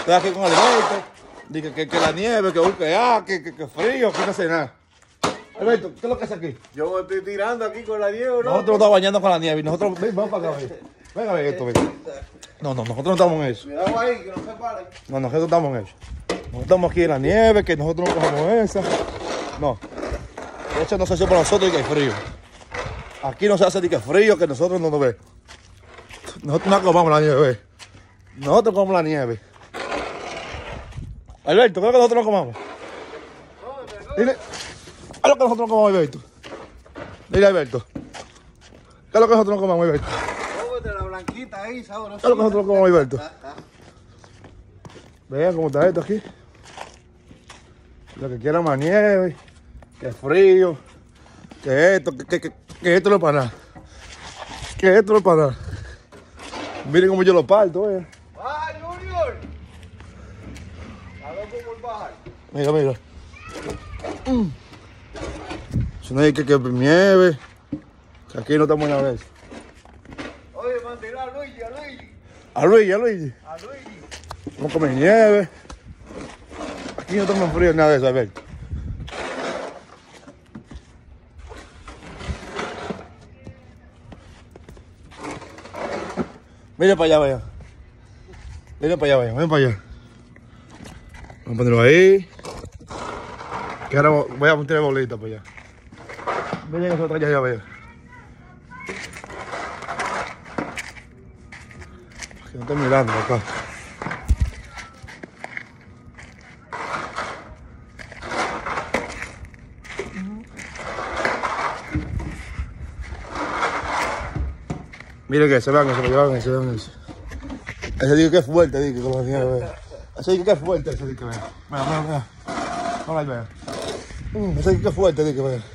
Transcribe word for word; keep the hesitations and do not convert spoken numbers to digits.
Estoy aquí con Alberto. Dice que, que, que la nieve, que busque ah, que, que, que frío, que no sé nada. Alberto, ¿qué es lo que hace aquí? Yo me estoy tirando aquí con la nieve, ¿no? Nosotros nos estamos bañando con la nieve y nosotros, ven, vamos para acá, ven. Venga, ven esto, ven. No, no, nosotros no estamos en eso. Cuidado ahí, que no se paren. No, nosotros estamos en eso. Nosotros estamos aquí en la nieve, que nosotros no cogemos esa. No. De hecho, no se hace para nosotros y que hay frío. Aquí no se hace ni que frío, que nosotros no nos ve. Nosotros no comamos la nieve. Nosotros comemos la nieve. Alberto, ¿qué es lo que nosotros no comamos? Dile, ¿qué es lo que nosotros no comamos, Alberto? Dile, Alberto. ¿Qué es lo que nosotros no comamos, Alberto? Cómete la blanquita ahí, sabrosa. ¿Qué es lo que nosotros no comamos, Alberto? Vean cómo está esto aquí. Lo que quieran más nieve, que frío, que esto, que, que, que, que esto no es para nada. Que esto no es para nada. Miren cómo yo lo parto, vean. ¡Ah, Junior! A ver cómo bajar. Mira, mira. Mm. Si no hay que que nieve, que aquí no estamos en la vez. Oye, mantén a Luigi, a Luigi. A Luigi, a Luigi. A Luigi. No comen nieve. Aquí no estamos frío nada de eso, Alberto. Mira para allá, vaya. Mira para allá, vaya. Ven para allá. Vamos a ponerlo ahí. Que ahora voy a meter bolita para allá. Miren eso atrás allá, vaya. Que no estoy mirando acá. Miren que se vean eso, se vean eso, se vean eso. Ese digo que es fuerte, digo que lo nieve. Ese digo que es fuerte, ese digo que vea. Mira, mira, mira. No la vea. Ese digo que es fuerte, digo que vea.